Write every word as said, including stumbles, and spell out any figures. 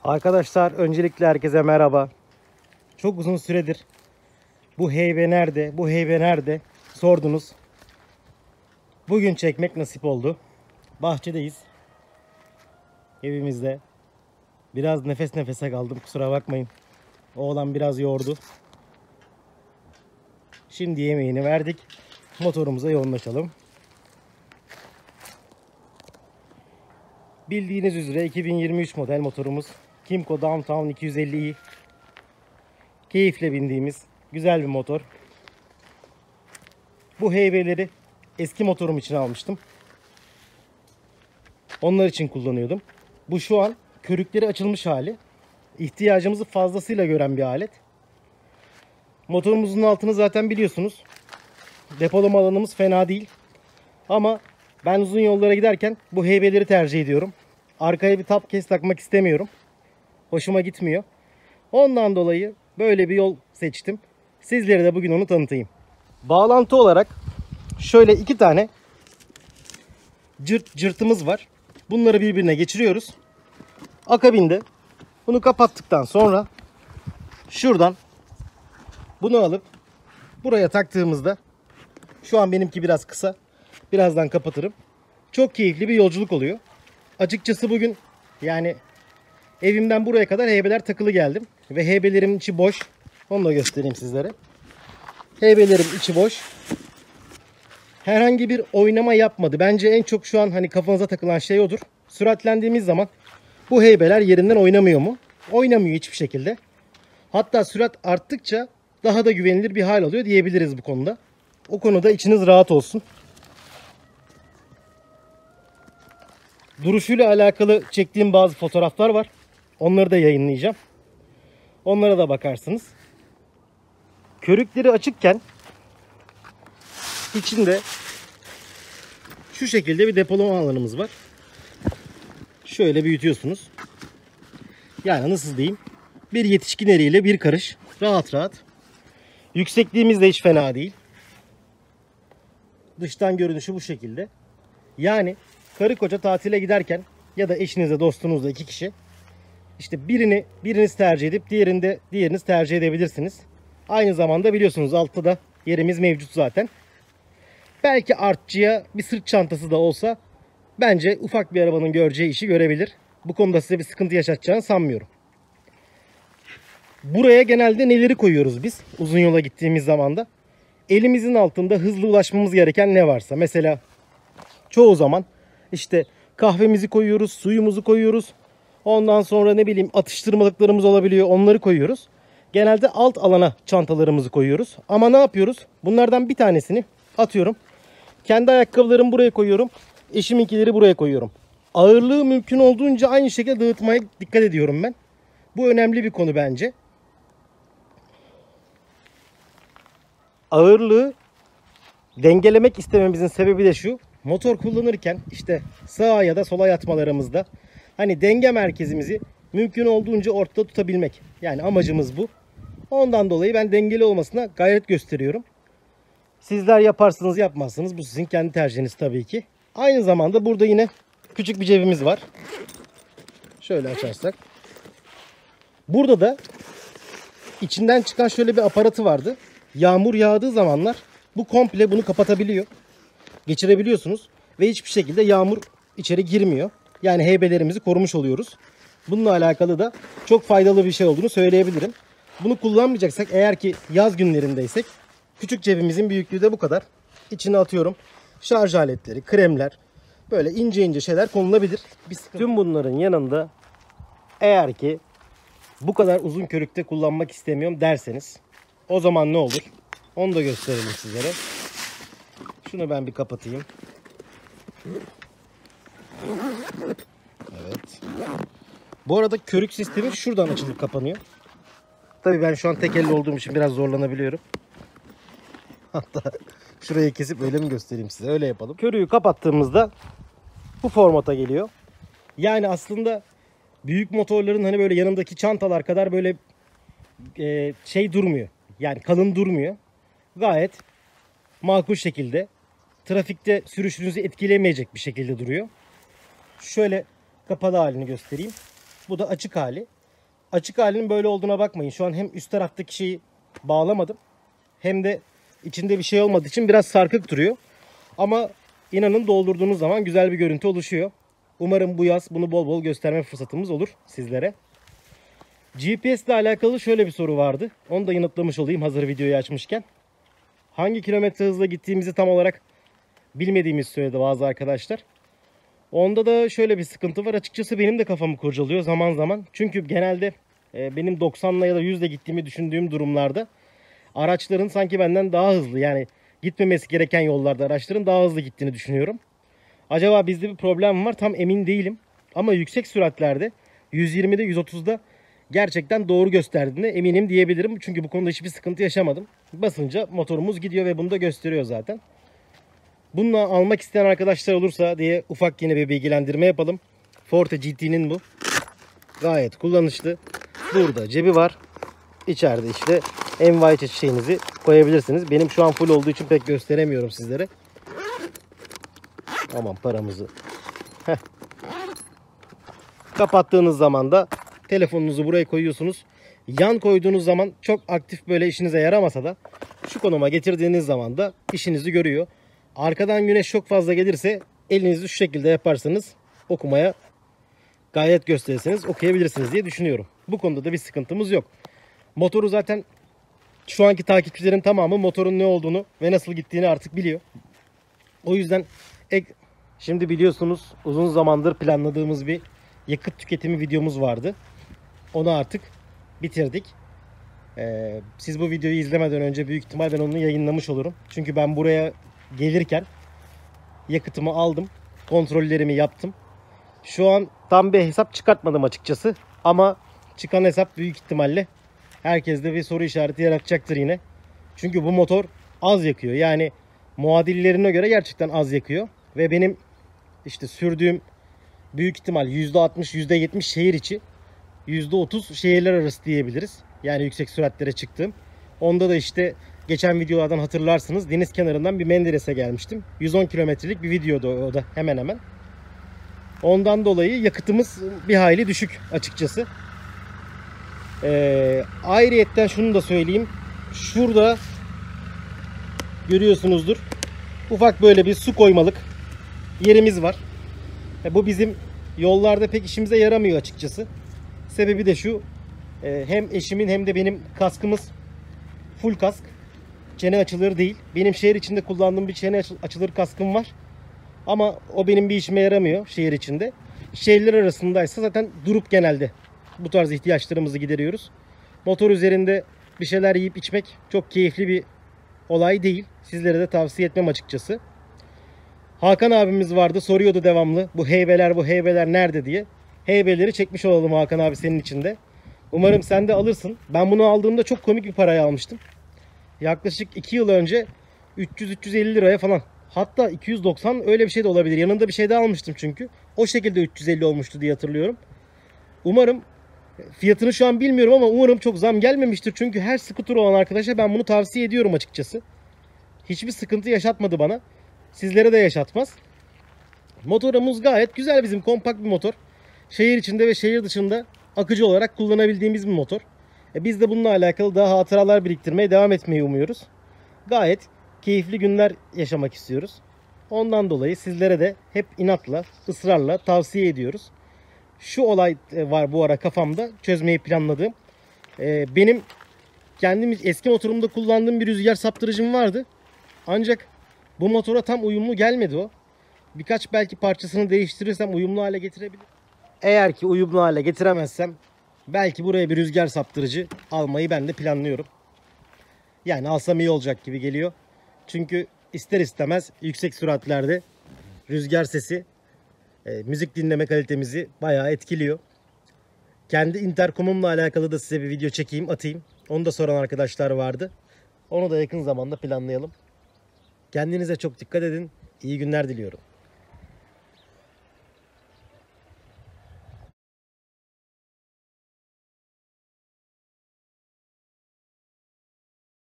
Arkadaşlar öncelikle herkese merhaba. Çok uzun süredir bu heybe nerede, bu heybe nerede sordunuz. Bugün çekmek nasip oldu. Bahçedeyiz. Evimizde. Biraz nefes nefese kaldım, kusura bakmayın. Oğlan biraz yordu. Şimdi yemeğini verdik. Motorumuza yoğunlaşalım. Bildiğiniz üzere iki bin yirmi üç model motorumuz. Kymco Downtown iki yüz elli i. Keyifle bindiğimiz güzel bir motor. Bu heybeleri eski motorum için almıştım. Onlar için kullanıyordum. Bu şu an körükleri açılmış hali. İhtiyacımızı fazlasıyla gören bir alet. Motorumuzun altını zaten biliyorsunuz. Depolama alanımız fena değil. Ama ben uzun yollara giderken bu heybeleri tercih ediyorum. Arkaya bir tap kes takmak istemiyorum. Hoşuma gitmiyor. Ondan dolayı böyle bir yol seçtim. Sizlere de bugün onu tanıtayım. Bağlantı olarak şöyle iki tane cırt cırtımız var. Bunları birbirine geçiriyoruz. Akabinde bunu kapattıktan sonra şuradan bunu alıp buraya taktığımızda, şu an benimki biraz kısa, birazdan kapatırım. Çok keyifli bir yolculuk oluyor. Açıkçası bugün yani evimden buraya kadar heybeler takılı geldim. Ve heybelerim içi boş. Onu da göstereyim sizlere. Heybelerim içi boş. Herhangi bir oynama yapmadı. Bence en çok şu an hani kafanıza takılan şey odur. Süratlendiğimiz zaman bu heybeler yerinden oynamıyor mu? Oynamıyor hiçbir şekilde. Hatta sürat arttıkça daha da güvenilir bir hal alıyor diyebiliriz bu konuda. O konuda içiniz rahat olsun. Duruşuyla alakalı çektiğim bazı fotoğraflar var. Onları da yayınlayacağım. Onlara da bakarsınız. Körükleri açıkken içinde şu şekilde bir depolama alanımız var. Şöyle büyütüyorsunuz. Yani nasıl diyeyim? Bir yetişkin eliyle bir karış. Rahat rahat. Yüksekliğimiz de hiç fena değil. Dıştan görünüşü bu şekilde. Yani karı koca tatile giderken ya da eşinizle dostunuzla iki kişi, İşte birini biriniz tercih edip diğerini de diğeriniz tercih edebilirsiniz. Aynı zamanda biliyorsunuz altta da yerimiz mevcut zaten. Belki artçıya bir sırt çantası da olsa bence ufak bir arabanın göreceği işi görebilir. Bu konuda size bir sıkıntı yaşatacağını sanmıyorum. Buraya genelde neleri koyuyoruz biz uzun yola gittiğimiz zaman da? Elimizin altında hızlı ulaşmamız gereken ne varsa. Mesela çoğu zaman işte kahvemizi koyuyoruz, suyumuzu koyuyoruz. Ondan sonra ne bileyim atıştırmalıklarımız olabiliyor, onları koyuyoruz. Genelde alt alana çantalarımızı koyuyoruz. Ama ne yapıyoruz? Bunlardan bir tanesini atıyorum. Kendi ayakkabılarımı buraya koyuyorum. Eşiminkileri buraya koyuyorum. Ağırlığı mümkün olduğunca aynı şekilde dağıtmaya dikkat ediyorum ben. Bu önemli bir konu bence. Ağırlığı dengelemek istememizin sebebi de şu. Motor kullanırken işte sağa ya da sola yatmalarımızda hani denge merkezimizi mümkün olduğunca ortada tutabilmek. Yani amacımız bu. Ondan dolayı ben dengeli olmasına gayret gösteriyorum. Sizler yaparsınız yapmazsınız. Bu sizin kendi tercihiniz tabii ki. Aynı zamanda burada yine küçük bir cebimiz var. Şöyle açarsak. Burada da içinden çıkan şöyle bir aparatı vardı. Yağmur yağdığı zamanlar bu komple bunu kapatabiliyor. Geçirebiliyorsunuz. Ve hiçbir şekilde yağmur içeri girmiyor. Yani heybelerimizi korumuş oluyoruz. Bununla alakalı da çok faydalı bir şey olduğunu söyleyebilirim. Bunu kullanmayacaksak, eğer ki yaz günlerindeysek, küçük cebimizin büyüklüğü de bu kadar. İçine atıyorum şarj aletleri, kremler, böyle ince ince şeyler konulabilir. Biz tüm bunların yanında eğer ki bu kadar uzun körükte kullanmak istemiyorum derseniz, o zaman ne olur? Onu da gösterelim sizlere. Şunu ben bir kapatayım. Evet. Bu arada körük sistemi şuradan açılıp kapanıyor. Tabii ben şu an tek elle olduğum için biraz zorlanabiliyorum. Hatta şurayı kesip öyle mi göstereyim size? Öyle yapalım. Körüğü kapattığımızda bu formata geliyor. Yani aslında büyük motorların hani böyle yanındaki çantalar kadar böyle e, şey durmuyor. Yani kalın durmuyor. Gayet makul şekilde, trafikte sürüşünüzü etkilemeyecek bir şekilde duruyor. Şöyle kapalı halini göstereyim. Bu da açık hali. açık halinin böyle olduğuna bakmayın. Şu an hem üst taraftaki şeyi bağlamadım hem de içinde bir şey olmadığı için biraz sarkık duruyor. Ama inanın doldurduğunuz zaman güzel bir görüntü oluşuyor. Umarım bu yaz bunu bol bol gösterme fırsatımız olur sizlere. G P S ile alakalı şöyle bir soru vardı. Onu da yanıtlamış olayım hazır videoyu açmışken. Hangi kilometre hızla gittiğimizi tam olarak bilmediğimizi söyledi bazı arkadaşlar. Onda da şöyle bir sıkıntı var. Açıkçası benim de kafamı kurcalıyor zaman zaman. Çünkü genelde e, benim doksanla ya da yüzle gittiğimi düşündüğüm durumlarda araçların sanki benden daha hızlı, yani gitmemesi gereken yollarda araçların daha hızlı gittiğini düşünüyorum. Acaba bizde bir problem mi var? Tam emin değilim. Ama yüksek süratlerde yüz yirmide yüz otuzda gerçekten doğru gösterdiğine eminim diyebilirim. Çünkü bu konuda hiçbir sıkıntı yaşamadım. Basınca motorumuz gidiyor ve bunu da gösteriyor zaten. Bununla almak isteyen arkadaşlar olursa diye ufak yine bir bilgilendirme yapalım. Forte G T'nin bu. Gayet kullanışlı. Burada cebi var. İçeride işte envai şeyinizi koyabilirsiniz. Benim şu an full olduğu için pek gösteremiyorum sizlere. Aman paramızı. Heh. Kapattığınız zaman da telefonunuzu buraya koyuyorsunuz. Yan koyduğunuz zaman çok aktif böyle işinize yaramasa da şu konuma getirdiğiniz zaman da işinizi görüyor. Arkadan güneş çok fazla gelirse elinizi şu şekilde yaparsanız okumaya gayet gösterirseniz okuyabilirsiniz diye düşünüyorum. Bu konuda da bir sıkıntımız yok. Motoru zaten şu anki takipçilerin tamamı motorun ne olduğunu ve nasıl gittiğini artık biliyor. O yüzden ek, şimdi biliyorsunuz uzun zamandır planladığımız bir yakıt tüketimi videomuz vardı. Onu artık bitirdik. Ee, siz bu videoyu izlemeden önce büyük ihtimal ben onu yayınlamış olurum. Çünkü ben buraya gelirken yakıtımı aldım. Kontrollerimi yaptım. Şu an tam bir hesap çıkartmadım açıkçası. Ama çıkan hesap büyük ihtimalle herkeste bir soru işareti yaratacaktır yine. Çünkü bu motor az yakıyor. Yani muadillerine göre gerçekten az yakıyor. Ve benim işte sürdüğüm büyük ihtimal yüzde altmış yüzde yetmiş şehir içi, yüzde otuz şehirler arası diyebiliriz. Yani yüksek süratlere çıktım. Onda da işte geçen videolardan hatırlarsınız deniz kenarından bir Menderes'e gelmiştim. yüz on kilometrelik bir videodu o da hemen hemen. Ondan dolayı yakıtımız bir hayli düşük açıkçası. Ee, ayrıyetten şunu da söyleyeyim. Şurada görüyorsunuzdur. Ufak böyle bir su koymalık yerimiz var. E, bu bizim yollarda pek işimize yaramıyor açıkçası. Sebebi de şu. E, hem eşimin hem de benim kaskımız full kask. Çene açılır değil. Benim şehir içinde kullandığım bir çene açılır kaskım var. Ama o benim bir işime yaramıyor şehir içinde. Şehirler arasındaysa zaten durup genelde bu tarz ihtiyaçlarımızı gideriyoruz. Motor üzerinde bir şeyler yiyip içmek çok keyifli bir olay değil. Sizlere de tavsiye etmem açıkçası. Hakan abimiz vardı, soruyordu devamlı. Bu heybeler bu heybeler nerede diye. Heybeleri çekmiş olalım Hakan abi senin için de. Umarım sen de alırsın. Ben bunu aldığımda çok komik bir paraya almıştım. Yaklaşık iki yıl önce üç yüz üç yüz elli liraya falan. Hatta iki yüz doksan öyle bir şey de olabilir. Yanında bir şey daha almıştım çünkü. O şekilde üç yüz elli olmuştu diye hatırlıyorum. Umarım, fiyatını şu an bilmiyorum ama umarım çok zam gelmemiştir. Çünkü her skuter olan arkadaşa ben bunu tavsiye ediyorum açıkçası. Hiçbir sıkıntı yaşatmadı bana. Sizlere de yaşatmaz. Motorumuz gayet güzel, bizim kompakt bir motor. Şehir içinde ve şehir dışında akıcı olarak kullanabildiğimiz bir motor. E biz de bununla alakalı daha hatıralar biriktirmeye devam etmeyi umuyoruz. Gayet keyifli günler yaşamak istiyoruz. Ondan dolayı sizlere de hep inatla, ısrarla tavsiye ediyoruz. Şu olay var bu ara kafamda çözmeyi planladığım. E, benim kendim eski motorumda kullandığım bir rüzgar saptırıcım vardı. Ancak bu motora tam uyumlu gelmedi o. Birkaç belki parçasını değiştirirsem uyumlu hale getirebilirim. Eğer ki uyumlu hale getiremezsem belki buraya bir rüzgar saptırıcı almayı ben de planlıyorum. Yani alsam iyi olacak gibi geliyor. Çünkü ister istemez yüksek süratlerde rüzgar sesi e, müzik dinleme kalitemizi bayağı etkiliyor. Kendi interkomumla alakalı da size bir video çekeyim, atayım. Onu da soran arkadaşlar vardı. Onu da yakın zamanda planlayalım. Kendinize çok dikkat edin. İyi günler diliyorum.